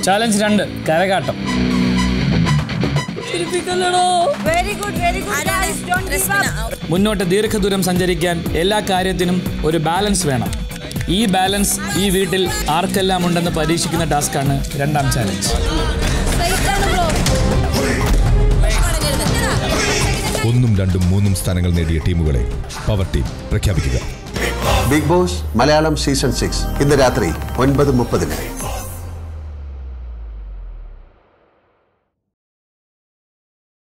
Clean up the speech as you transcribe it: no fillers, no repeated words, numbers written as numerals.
Challenge 2 Karakattam. മുന്നോട്ട് ദീർഘദൂരം സഞ്ചരിക്കാൻ എല്ലാ കാര്യത്തിനും ഒരു ബാലൻസ് വേണം. ഈ ബാലൻസ് ഈ വീട്ടിൽ ആർക്കെല്ലാം ഉണ്ടെന്ന് പരീക്ഷിക്കുന്ന ടാസ്ക്കാണ് 2ാം ചാലഞ്ച്. 1, 2, 3 സ്ഥാനങ്ങൾ നേടിയ ടീമുകളെ പവർ ടീം പ്രഖ്യാപിക്കുക. ബിഗ് ബോസ് മലയാളം സീസൺ 6 ഇന്ന് രാത്രി 9:30.